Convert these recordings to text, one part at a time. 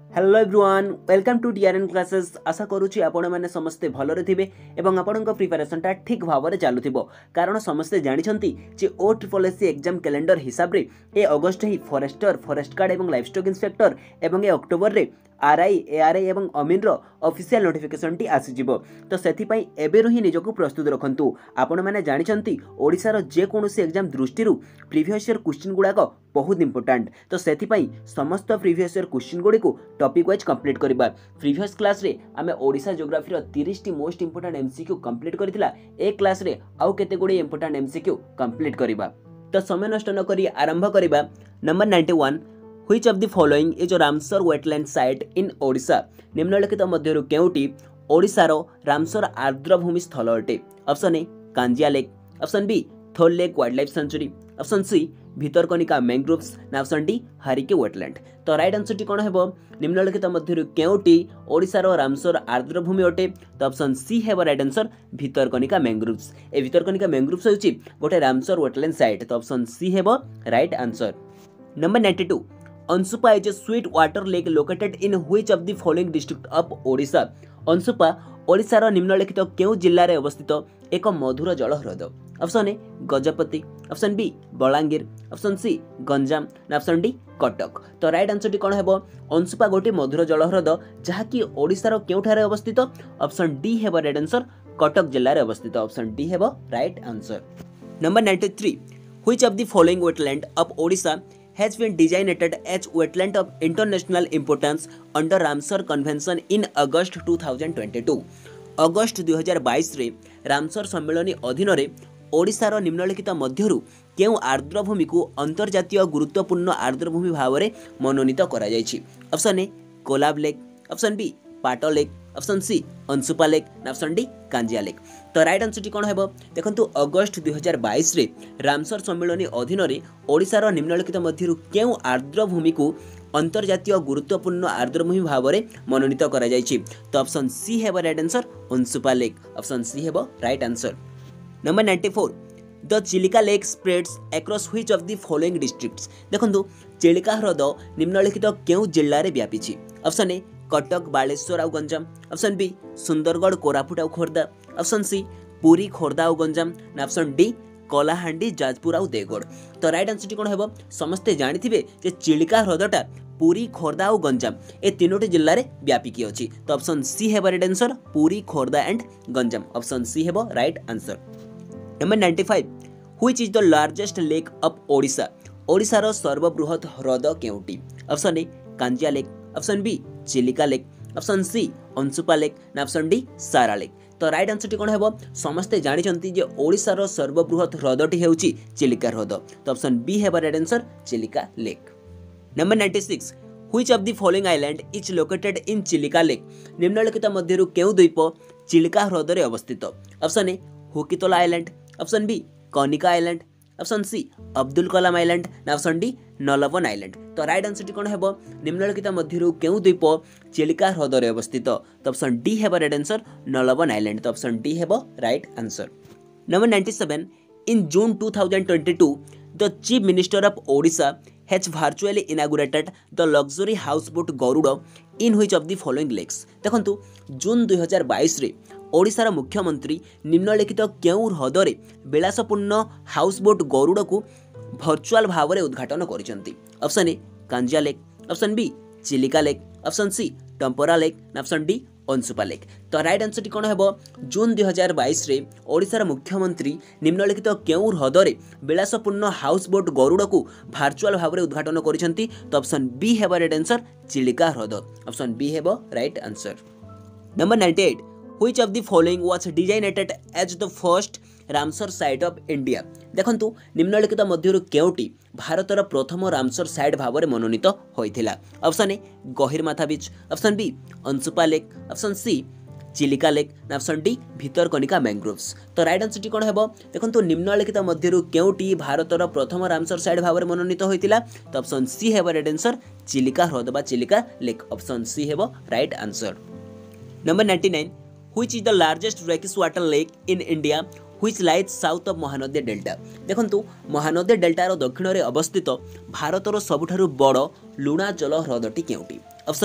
Hello everyone welcome to TRN classes. आशा करुच्ची आपण मैंने समस्ते भलरे थिबे एवं आपणक प्रिपरेशनटा ठीक भाव में चलुथिबो कारण समस्ते जानिछंती जे OSSC एग्जाम कैलेंडर हिसाब रे ए अगस्त ही फॉरेस्टर फॉरेस्ट गार्ड एवं लाइवस्टॉक इंस्पेक्टर एवं ए अक्टोबर रे आरआई एआरआई एवं अमीन रो ऑफिशियल नोटिफिकेशन टी आसीजिवो। तो सेथिपाई एबेरु ही निजको प्रस्तुत रखंतु। आपण माने जानिछंती ओडिसा रो जे कोनोसी एग्जाम दृष्टिरु प्रीवियस ईयर क्वेश्चन गुडाक बहुत इंपोर्टेंट। तो सेथिपाई समस्त प्रीवियस ईयर क्वेश्चन गुडी को टॉपिक वाइज कंप्लीट करबा। प्रीवियस क्लास रे आमे ओडिसा ज्योग्राफी रो 30 टी मोस्ट इंपोर्टेंट एमसीक्यू कंप्लीट करथिला। ए क्लास रे आउ केते गुडी इंपोर्टेंट एमसीक्यू कंप्लीट करबा। तो समय नष्ट न करी आरंभ करबा। Number 91 Which of the following is a Ramsar wetland site in Odisha? निम्नलिखित मध्यरु केउटी ओडिसार रामसर आर्द्रभूमि स्थल अटे? Option A Kanjia lake, option B Thol lake wildlife sanctuary, option C Bhitarkanika mangroves ना ऑप्शन डी हारिके वेटलैंड। तो राइट आंसर टी कोन हेबो? निम्नलिखित मध्यरु केउटी ओडिसार रामसर आर्द्रभूमि अटे? तो ऑप्शन सी हेबो राइट आंसर भितरकनिका मैंग्रोव्स। ए भितरकनिका मैंग्रोव्स होची गोटे रामसर वेटलैंड साइट। तो ऑप्शन सी हेबो right answer. Number 92 Anshupa is a sweet water lake located in which of the following district of Odisha? Anshupa ओडिशार निम्नलिखित केउ जिल्ला रे अवस्थित एक मधुर जल ह्रद? Option A Gajapati, option B Balangir, option C Ganjam ना ऑप्शन डी कटक। तो राइट आंसर टी कोन हेबो? अंशुपा गोटे मधुर जल ह्रद जहाकी ओडिशार केउठारे अवस्थित? ऑप्शन डी हेबो राइट आंसर कटक जिल्ला रे अवस्थित। ऑप्शन डी हेबो right answer. Number 93 which of the following wetland of Odisha has been designated as wetland of international importance under Ramsar Convention in August 2022? अगस्त 2022 रे रामसर सम्मेलन अधीन रे ओडिशार निम्नलिखित मध्यरु केउ आर्द्रभूमि को अंतर्जातीय गुरुत्वपूर्ण आर्द्रभूमि भाव में मनोनीत करा जायछि? Option A Kolab lake, option B Pato lake, option C Anshupa lake ना ऑप्शन डी कांजिया लेक। तो राइट आंसर टी कोन हेबो? देखंतु अगस्त 2022 रे रामसर सम्मेलन अधीन रे ओडिशार निम्नलिखित मध्यरु केउ आर्द्रभूमि को अंतर्जातीय गुरुत्वपूर्ण आर्द्रभूमि भाव में मनोनीत करा जायछि? तो ऑप्शन सी हेबो right answer Anshupa lake. Option C हेबो right answer. Number 94 the Chilika lake spreads across which of the following districts? देखंतु चिलिका ह्रद निम्नलिखित केउ जिल्ला रे व्यापीछि? ऑप्शन ए कटक बालेश्वर आउ गंजाम, ऑप्शन बी सुंदरगढ़ कोरापुट आउ खोर्धा, ऑप्शन सी पुरी खोर्धा आउ गंजाम ना ऑप्शन डी कलाहांडी जाजपुर आउ देवगढ़। तो राइट आंसर टी कोन हेबो? समस्ते जानिथिबे जे चिलिका ह्रदटा पुरी खोर्धा आउ गंजाम ए तीनोटी जिल्ला रे व्यापिकी अछि। तो ऑप्शन सी हेबो right answer Puri Khordha and Ganjam. Option C हेबो right answer. Number 95 which is the largest lake of Odisha? ओडिशार सर्वबृहत ह्रद केउटी? Option A Kanjia lake, option B Chilika lake, option C Anshupa lake ना ऑप्शन डी सारा लेक। तो राइट आंसर टी कोन हेबो? समस्ते जानिछंती जे ओडिशार सर्वबृहत ह्रदटी हेउची चिलिका ह्रद। तो ऑप्शन बी हेबो right answer Chilika lake. Number 96 which of the following island is located in Chilika lake? निम्नलिखित मध्यरु केउ द्वीप चिलिका ह्रद रे अवस्थित? Option A Hukitola island, option B Kanika island, option C Abdul Kalam island ना ऑप्शन डी नलवन आइलैंड। तो राइट आंसर टी कोन हेबो? निम्नलिखित मध्यरु केउ द्वीप चिलिका ह्रद रे अवस्थित? तो ऑप्शन डी हेबो राइट आंसर नलवन आइलैंड। तो ऑप्शन डी हेबो right answer. Number 97 in June 2022 the chief minister of Odisha has virtually inaugurated the luxury houseboat Garuda in which of the following lakes? देखंतु जून 2022 रे ओडिशार मुख्यमंत्री निम्नलिखित केउ ह्रदरे विलासपूर्ण हाउसबोट गरुड़ को भर्चुआल भाव में उद्घाटन करिसंती? Option A Kanjia lake, option B Chilika lake, option C Tampara lake ना ऑप्शन डी अंशुपा लेक। तो राइट आंसर टी कोन हेबो? जून 2022 रे ओडिशार मुख्यमंत्री निम्नलिखित केउ ह्रदरे विलासपूर्ण हाउसबोट गरुड़ को भर्चुआल भाव में उद्घाटन करिसंती? तो ऑप्शन बी हेबो राइट आंसर चिलिका ह्रद। ऑप्शन बी हेबो right answer. Number 98 which of the following was designated as the first Ramsar site of India? देखंतु निम्नलिखित मध्यरु केउटी भारतर प्रथम रामसर साइट भाव में मनोनीत होइथिला? Option A Gahirmatha beach, option B Anshupa lake, option C Chilika lake ना ऑप्शन डी भितरकनिका मैंग्रोव्स। तो राइट आंसर टी कोन हेबो? देखंतु निम्नलिखित मध्यरु केउटी भारतर प्रथम रामसर साइट भाव में मनोनीत होइथिला? तो ऑप्शन सी हेबो राइट आंसर चिलिका ह्रद बा चिलिका लेक। ऑप्शन सी हेबो right answer. Number 99 which is the largest brackish water lake in India which lies south of Mahanadi delta? देखंतु महानदी डेल्टार दक्षिण रे अवस्थित भारतर सबुठारु बड़ लुणा जल ह्रदटी केउटी? Option A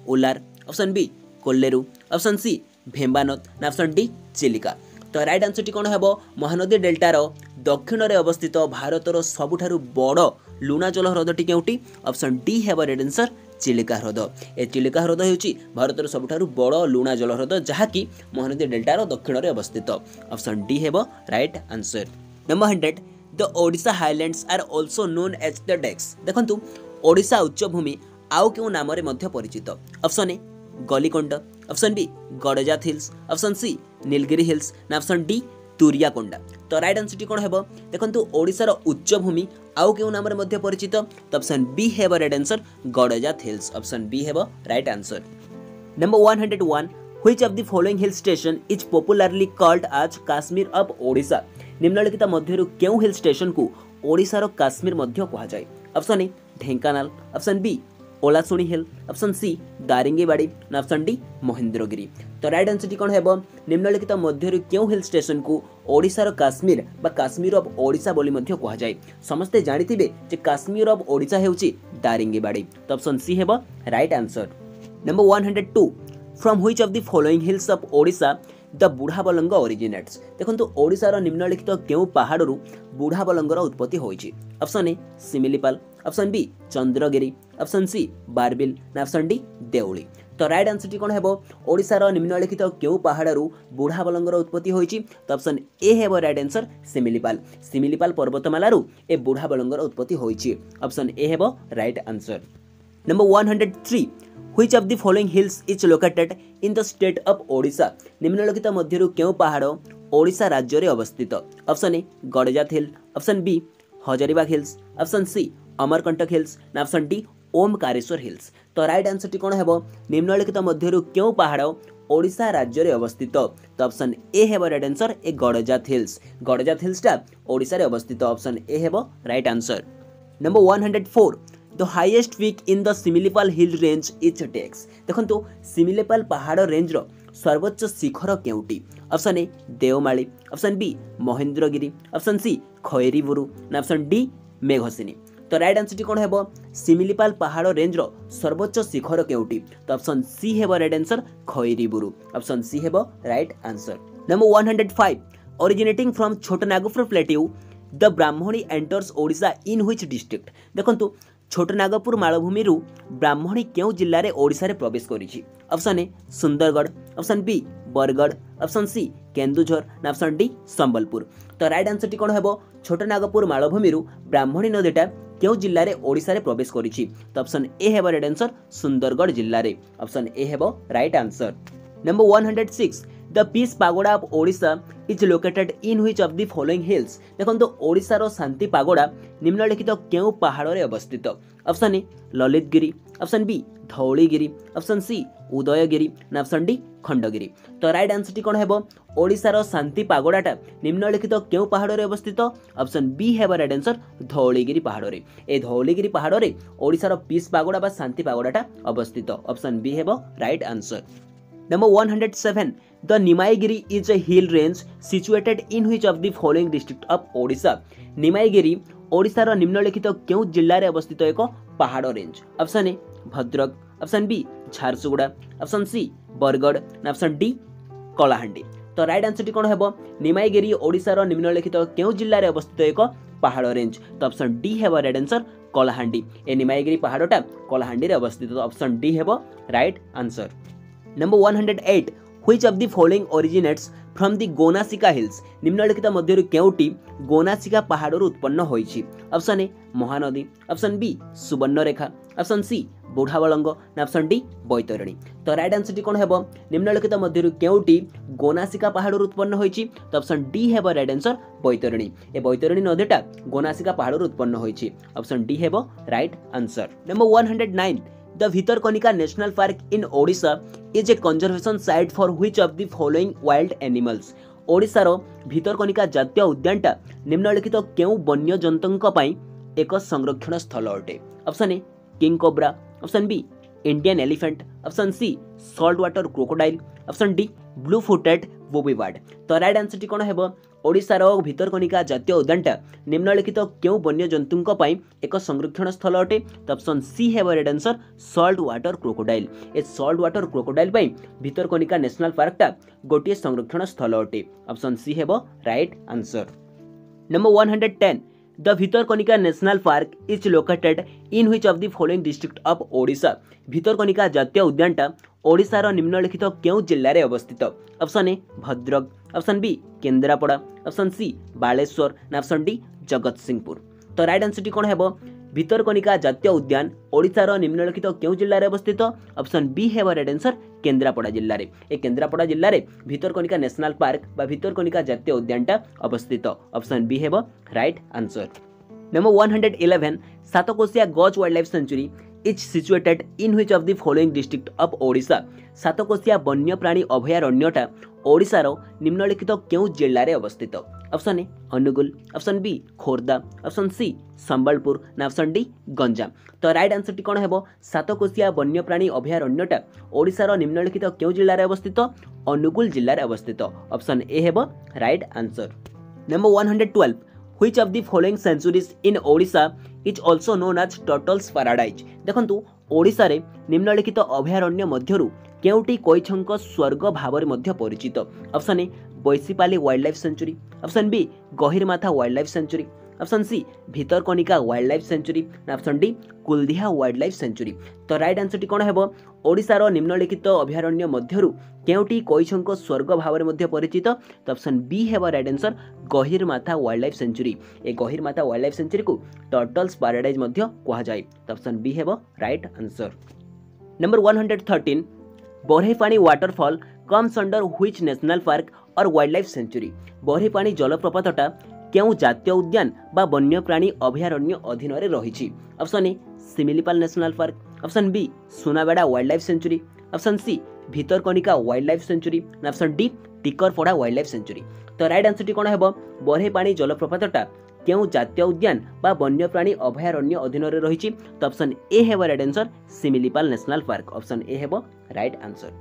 Wular, option B Kolleru, option C Vembanad ना ऑप्शन डी चिलिका। तो राइट आंसर टी कोन हेबो महानदी डेल्टार दक्षिण रे अवस्थित भारतर सबुठारु बड़ लुणा जल ह्रदटी केउटी ऑप्शन डी हेबो राइट आंसर चिलिका ह्रद। ए चिलिका ह्रद हेउची भारतर सबुठारु बड़ लुणा जल ह्रद जहाँकि महानदी डेल्टार दक्षिण रे अवस्थित ऑप्शन डी हेबो right answer. Number 100 the Odisha highlands are also known as the decks. देखंतु ओडिशा उच्चभूमि आउ केउ नाम रे मध्य परिचित option A Galikonda, option B Garhjat hills, option C Nilgiri hills ना ऑप्शन डी तुरियाकोंडा। तो राइट आंसर टी कोन हेबो देखंतु ओडिसा रो उच्चभूमि आउ केउ नाम रे मध्य परिचित तो ऑप्शन बी हेबो right answer Garhjat hills, option B हेबो right answer. Number 101 which of the following hill station is popularly called as Kashmir of Odisha. निम्नलिखित मध्यरु केउ हिल स्टेशन को ओडिसा रो काश्मीर मध्य कहा जाय option A Dhenkanal, option B Olasuni hill, option C Daringbadi ना ऑप्शन डी महेंद्रगिरी। तो राइट आंसर टी कोन हेबो निम्नलिखित मध्यरु केउ हिल स्टेशन को ओडिसा रो काश्मीर बा काश्मीर ऑफ ओडिशा बोली मध्य कहा जाय। समस्ते जानिथिबे जे काश्मीर ऑफ ओडिशा हेउची दारिंगीबाड़ी। तो ऑप्शन सी हेबो right answer. Number 102 from which of the following hills of Odisha the Budhabalang originates. देखंतु ओडिसा रो निम्नलिखित केउ पहाड़रू बुढ़ाबलंगर उत्पत्ति होईची option A Similipal, option B Chandragiri, option C Barbil ना ऑप्शन डी देउली। तो राइट आंसर टी कोन हेबो ओडिसा रो निम्नलिखित केउ पहाड़रू बुढ़ाबलंगर उत्पत्ति होईची तो ऑप्शन ए हेबो राइट आंसर सिमिलीपाल। सिमिलीपाल पर्वतमालारू ए बुढ़ाबलंगर उत्पत्ति होईची, ऑप्शन ए हेबो right answer. Number 103 which of the following hills is located in the state of Odisha. निम्नलिखित मध्यरु केउ पहाड़ ओडिशा राज्य रे अवस्थित option A Garhjat hill, option B Hazaribagh hills, option C Amarkantak hills ना ऑप्शन डी ओमकारेश्वर हिल्स। तो राइट आंसर टी कोन हेबो निम्नलिखित मध्यरु केउ पहाड़ ओडिशा राज्य रे अवस्थित तो ऑप्शन ए हेबो राइट आंसर ए गडजात हिल्स। गडजात हिल्स टा ओडिशा रे अवस्थित ऑप्शन ए हेबो right answer. Number 104 the highest peak in the Similipal hill range is tex. देखंतु सिमिलीपाल पहाड़ रेंज रो सर्वोच्च शिखर केउटी option A Deomali, option B Mahendragiri, option C Khairiburu ना ऑप्शन डी मेघसिनी। तो राइट आंसर टी कोन हेबो सिमिलीपाल पहाड़ रेंज रो सर्वोच्च शिखर केउटी तो ऑप्शन सी हेबो right answer Khairiburu, option C हेबो right answer. Number 105 originating from Chotanagpur plateau the Brahmani enters Odisha in which district. देखंतु छोटनागपुर मालभूमि रु ब्राह्मणी केउ जिल्ला रे ओडिशा रे प्रवेश करिछि option A Sundargarh, option B Bargarh, option C Keonjhar ना ऑप्शन डी संबलपुर। तो राइट आंसर टी कोन हेबो छोटनागपुर मालभूमि रु ब्राह्मणी नदीटा केउ जिल्ला रे ओडिशा रे प्रवेश करिछि तो ऑप्शन ए हेबो राइट आंसर सुंदरगढ़ जिल्ला रे, ऑप्शन ए हेबो right answer. Number 106 the peace pagoda of Odisha is located in which of the following hills. देखंतु ओडिशा रो शांति पागोडा निम्नलिखित केउ पहाड़ रे अवस्थित option A Lalitgiri, option B Dhauligiri, option C Udayagiri ना ऑप्शन डी खंडगिरी। तो राइट आंसर टी कोन हेबो ओडिशा रो शांति पागोडाटा निम्नलिखित केउ पहाड़ रे अवस्थित ऑप्शन बी हेबो राइट आंसर धौलीगिरी पहाड़ रे। ए धौलीगिरी पहाड़ रे ओडिशा रो पीस पागोडा बा शांति पागोडाटा अवस्थित, ऑप्शन बी हेबो right answer. Number 107 the Nimaigiri is a hill range situated in which of the following district of Odisha। Nimaigiri Odisha रो निम्नलिखित केउ जिल्ला रे अवस्थित एक पहाड़ range option A Bhadrak, option B Jharsuguda, option C Bargarh ना ऑप्शन डी कलाहांडी। तो राइट आंसर टी कोन हेबो निमाईगिरी ओडिशा रो निम्नलिखित केउ जिल्ला रे अवस्थित एक पहाड़ रेंज तो ऑप्शन डी हेबो राइट आंसर कलाहांडी। ए निमाईगिरी पहाड़टा कलाहांडी रे अवस्थित ऑप्शन डी हेबो right answer. Number 108 which of the following originates from the Gonasika hills. निम्नलिखित मध्यरु केउटी गोनासिका पहाड़रू उत्पन्न होईछि option A Mahanadi, option B Subarnarekha, option C Budhabalang ना ऑप्शन डी बैतरणी। तो राइट आंसर टी कोन हेबो निम्नलिखित मध्यरु केउटी गोनासिका पहाड़रू उत्पन्न होईछि तो ऑप्शन डी हेबो राइट आंसर बैतरणी। ए बैतरणी नदीटा गोनासिका पहाड़रू उत्पन्न होईछि, ऑप्शन डी हेबो right answer. Number 109 the Bhitarkanika national park in Odisha is a conservation site for which of the following wild animals. Odisha रो भितरकनिका जातीय उद्यानटा निम्नलिखित केउ वन्य जंतुंक पई एक संरक्षण स्थल अटे option A king cobra, option B Indian elephant, option C salt water crocodile, option D blue footed बोबीवाड। तो राइट आंसर टी कोन हेबो ओडिशार भितरकनिका जातीय उद्यानटा निम्नलिखित केउ वन्य जंतुंक पई एक संरक्षण स्थल अटे। तो ऑप्शन सी हेबो right answer salt water crocodile. ए सॉल्ट वाटर क्रोकोडाइल पई भितरकनिका नेशनल पार्कटा गोटे संरक्षण स्थल अटे। ऑप्शन सी हेबो right answer. Number 110 the Bhitarkanika national park is located in which of the following district of Odisha. Bhitarkanika जातीय उद्यानटा ओडिशार निम्नलिखित केउ जिल्ला रे अवस्थित। Option A Bhadrak, option B Kendrapara, option C Baleswar ना ऑप्शन डी जगतसिंहपुर। तो राइट आंसर टी कोन हेबो भितरकनिका जातीय उद्यान ओडिशार निम्नलिखित केउ जिल्ला रे अवस्थित। ऑप्शन बी हेबो राइट आंसर केन्द्रापड़ा जिल्ला रे। ए केन्द्रापड़ा जिल्ला रे भितरकनिका नेशनल पार्क बा भितरकनिका जातीय उद्यानटा अवस्थित। ऑप्शन बी हेबो right answer. Number 111 Satkosia gorge wildlife sanctuary is situated in which of the following district of Odisha. Satkosia वन्यप्राणी अभयारण्यटा ओडिशार निम्नलिखित केउ जिल्ला रे अवस्थित। Option A Angul, option B Khordha, option C Sambalpur ना ऑप्शन डी गंजाम। तो राइट आंसर टी कोन हेबो सातकोशिया वन्यप्राणी अभयारण्यटा ओडिशार निम्नलिखित केउ जिल्ला रे अवस्थित अनुगुल जिल्ला रे अवस्थित। ऑप्शन ए हेबो right answer. Number 112 which of the following sanctuaries in Odisha is also known as turtles paradise. देखंतु ओडिशा रे निम्नलिखित अभयारण्य मध्यरु केउटी कोइछंक स्वर्ग भाବରେ ମଧ୍ୟ परिचित। Option A Baisipali wildlife sanctuary, option B Gahirmatha wildlife sanctuary, option C Bhitarkanika wildlife sanctuary ना option D Kuldiha wildlife sanctuary. तो राइट आंसर टी कोन हेबो ओडिशार निम्नलिखित अभयारण्य मध्यरु केउटी कोइछंक स्वर्ग भाବରେ ମଧ୍ୟ परिचित। तो ऑप्शन बी हेबो right answer Gahirmatha wildlife sanctuary. ए गहिरमाथा वाइल्ड लाइफ सेंचुरी को टर्टल्स पैराडाइज ମଧ୍ୟ कुहा जाय। तो ऑप्शन बी हेबो right answer. Number 113 Barehipani waterfall comes under which national park or wildlife sanctuary. Barehipani जलप्रपातटा केउ जातीय उद्यान बा वन्यप्राणी अभयारण्य अधीन रे रहिछि। Option A Similipal national park, option B Sunabeda wildlife sanctuary, option C Bhitarkanika wildlife sanctuary ना option D Tikarpada wildlife sanctuary. तो राइट आंसर टी कोन हेबो बरहेपानी जलप्रपातटा केउ जातीय उद्यान बा वन्यप्राणी अभयारण्य अधीन रे रहिछि। तो ऑप्शन ए हेबो right answer Similipal national park. Option A हेबो right answer.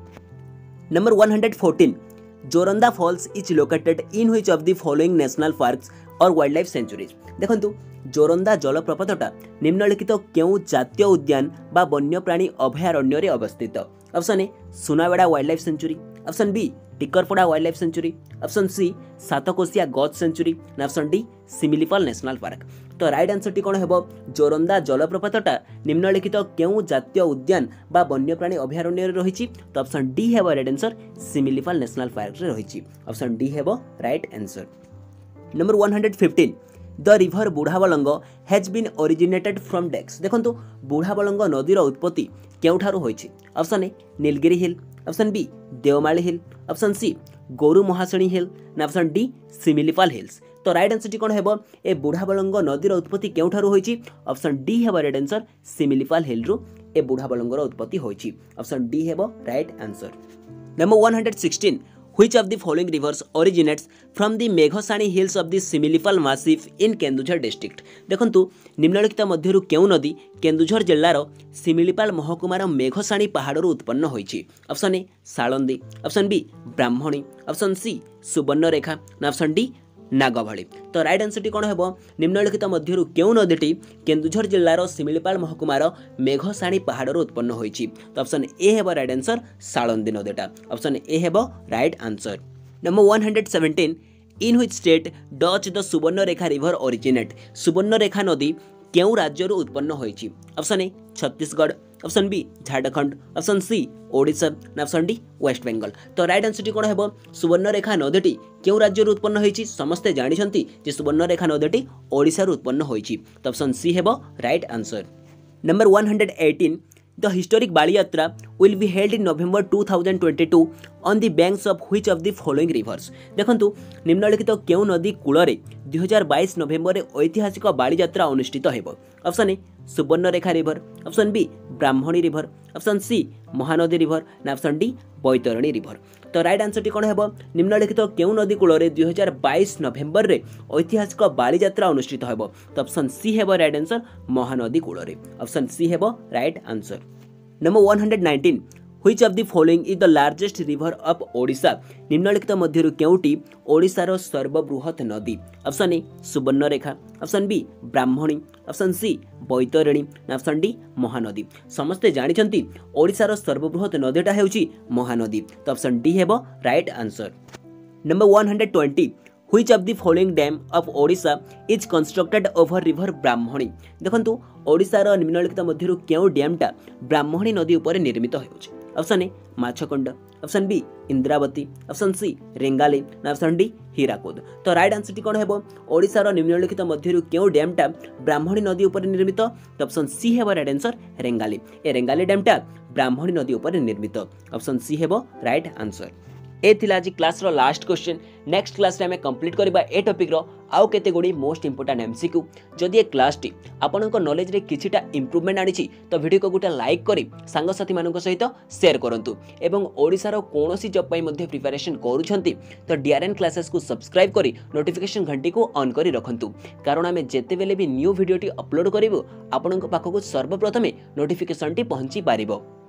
Number 114 Joranda falls is located in which of the following national parks or wildlife sanctuaries. देखंतु जोरंदा जलप्रपातटा निम्नलिखित केउ जातीय उद्यान बा वन्यप्राणी अभयारण्य रे अवस्थित। Option A Sunabeda wildlife sanctuary, option B Tikarpada wildlife sanctuary, option C Satkosia gorge sanctuary ना option D Similipal national park. तो राइट आंसर टी कोन हेबो जोरंदा जलप्रपातटा निम्नलिखित केउ जातीय उद्यान बा वन्यप्राणी अभयारण्य रे रहिछि। तो ऑप्शन डी हेबो right answer Similipal national park रे रहिछि। ऑप्शन डी हेबो right answer. Number 115 the river Budhabalanga has been originated from डेक्स। देखंतु बुढ़ाबलंग नदीर उत्पत्ति केउठारु होइछि। Option A Nilgiri hill, option B Deomali hill, option C Gorumahisani hill ना ऑप्शन डी सिमिलीपाल हिल्स। तो राइट आंसर टी कोन हेबो ए बुढ़ाबलंग नदीर उत्पत्ति केउठारु होइछि। ऑप्शन डी हेबो राइट आंसर सिमिलीपाल हिल रु ए बुढ़ाबलंगर उत्पत्ति होइछि। ऑप्शन डी हेबो right answer. Number 116 which of the following rivers originates from the Meghasani hills of the Similipal massif in Kendujhar district. देखंतु निम्नलिखित मध्यरु केउ नदी केन्दुझर जिल्लार सिमिलीपाल महकुमार मेघसाणी पहाड़रु उत्पन्न होइछि। Option A Salandi, option B Brahmani, option C Subarnarekha ना ऑप्शन डी नागभଳି। तो राइट आंसर टी कोन हेबो निम्नलिखित मध्यरु केउ नदीटी केन्दुझर जिल्लार सिमिलीपाल महकुमार मेघसाणी पहाड़रु उत्पन्न होइछि। तो ऑप्शन ए हेबो राइट आंसर साळंदी नदीटा। ऑप्शन ए हेबो right answer. Number 117 in which state does the Subarnarekha river originate. Subarnarekha नदी केउ राज्यरु उत्पन्न होइछि। Option A Chhattisgarh, option B Jharkhand, option C Odisha ना ऑप्शन डी वेस्ट बेंगल। तो राइट आंसर टी कोन हेबो सुवर्णरेखा नदीटी केउ राज्यरु उत्पन्न होइछि। समस्ते जानिछंती जे सुवर्णरेखा नदीटी ओडिशा रु उत्पन्न होइछि। तो ऑप्शन सी हेबो right answer. Number 118 the historic Bali Yatra will be held in November 2022 on the banks of which of the following rivers. देखंतु निम्नलिखित केउ नदी कूଳରେ 2022 नवेम्बर रे ऐतिहासिक बाली यात्रा अनुष्ठित हेबो। Option A Subarnarekha river, option B Brahmani river, option C Mahanadi river ना ऑप्शन डी बैतरणी रिवर। तो राइट आंसर टी कोन हेबो निम्नलिखित केउ नदी कूଳରେ 2022 नवेम्बर रे ऐतिहासिक बाली यात्रा अनुष्ठित हेबो। तो ऑप्शन सी हेबो राइट आंसर महानदी कूଳରେ। ऑप्शन सी हेबो right answer. Number 119 which of the following is the largest river of Odisha निम्नलिखित मध्यरु केउटी ओडिशार सर्वबृहत नदी option A Subarnarekha option B Brahmani option C Baitarani option D Mahanadi समस्ते जानिछंती ओडिशार सर्वबृहत नदीटा हेउची महानदी तो ऑप्शन डी हेबो right answer. Number 120 which of the following dam of Odisha is constructed over river ब्राह्मणी देखंतु ओडिशार निम्नलिखित मध्यरु केउ डैमटा ब्राह्मणी नदी ऊपर निर्मित हेउची option A Machkund option B Indravati option C Rengali option D Hirakud तो राइट आंसर टी कोन हेबो ओडिशार निम्नलिखित मध्यरु केउ डैमटा ब्राह्मणी नदी ऊपर निर्मित तो ऑप्शन सी हेबो राइट आंसर रेंगाली ए रेंगाली डैमटा ब्राह्मणी नदी ऊपर निर्मित ऑप्शन सी हेबो राइट आंसर। ए थिला आज क्लास रो लास्ट क्वेश्चन नेक्स्ट क्लास रे हमें कंप्लीट करबा ए टॉपिक रो आउ केते गुडी मोस्ट इंपोर्टेंट एमसीक्यू जदि ए क्लास टी आपनको नॉलेज रे किछिटा इंप्रूवमेंट आनिछि तो वीडियो को गुटा लाइक करी सांग साथी मानक सहित शेयर करंतु एवं ओडिसा रो कोनोसी जॉब पई मध्ये प्रिपरेशन करूछंती तो डीआरएन क्लासेस को सब्सक्राइब करी नोटिफिकेशन घंटी को ऑन करी रखंतु कारण हमें जेते बेले भी न्यू वीडियो टी अपलोड करिवो आपनको पाखको सर्वप्रथमे नोटिफिकेशन टी पहुंची पारिबो।